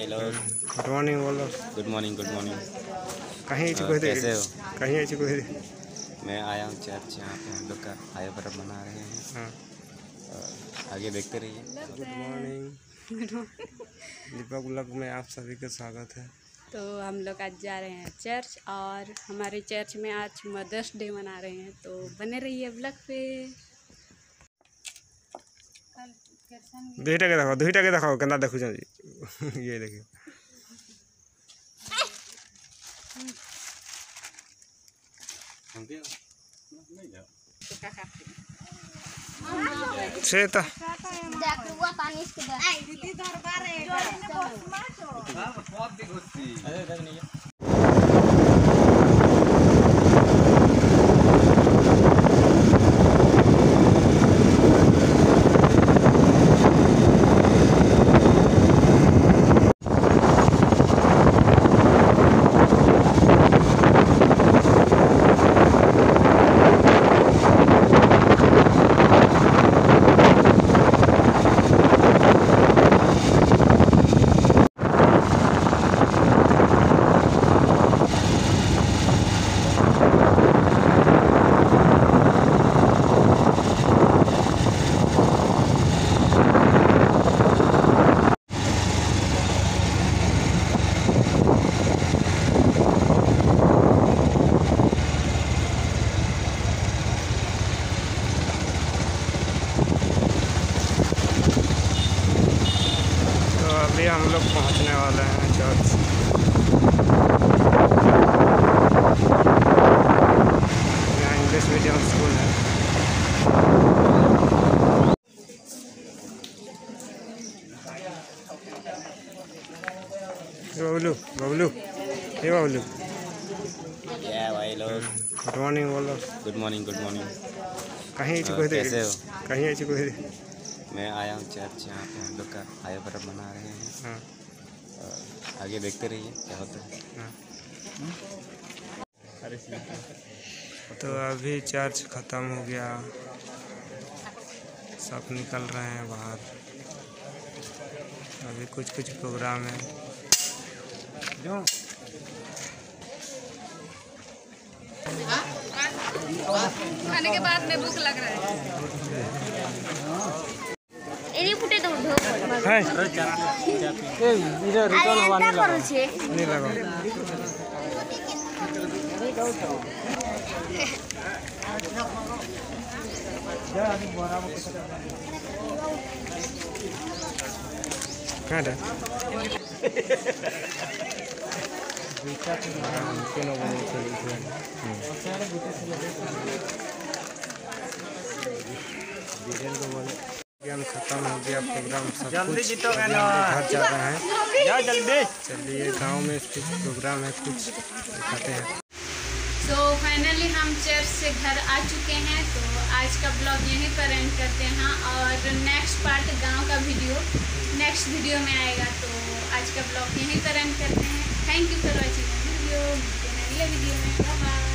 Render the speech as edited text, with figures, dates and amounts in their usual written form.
भाई लोग। Good morning बोलो। गुड मॉर्निंग कहीं कैसे हो? कहीं ऐसी कोई मैं आया हूँ चर्च, यहाँ पे हम लोग का आया पर्व मना रहे हैं। हाँ। आगे देखते रहिए। Good morning. दीपक ब्लॉग में आप सभी का स्वागत है। तो हम लोग आज जा रहे हैं चर्च और हमारे चर्च में आज मदर्स डे मना रहे हैं, तो बने रहिए ब्लॉग पे। दुईटा के दिखाओ केना देखु जी। ये देखिए से तो अभी हम लोग पहुंचने वाले हैं चर्च। यहाँ इंग्लिश मीडियम स्कूल है। बबलू बबलू ये बबलू भाई लोग। गुड मॉर्निंग बोलो। गुड मॉर्निंग कहीं ऐसी कोई कैसे हो? कहीं ऐसी कोई मैं आया हूँ चर्च, यहाँ पे हम लोग का आया पर्व मना रहे हैं। हाँ। आगे देखते रहिए क्या होता है। तो अभी चर्च ख़त्म हो गया, सब निकल रहे हैं बाहर। अभी कुछ प्रोग्राम है। खाने के बाद में भूख लग रहा है। खत्म हो गया प्रोग्राम, सब जल्दी जीतोगे ना। घर जा रहे हैं, जाओ जल्दी। चलिए गांव में कुछ प्रोग्राम है, कुछ दिखाते हैं। तो फाइनली हम चर्च से घर आ चुके हैं, तो आज का ब्लॉग यहीं पर एंड करते हैं और नेक्स्ट पार्ट गांव का वीडियो नेक्स्ट वीडियो में आएगा। तो आज का ब्लॉग यहीं पर एंड करते हैं। Thank you for watching video. मिलते हैं अगले वीडियो में। Bye bye.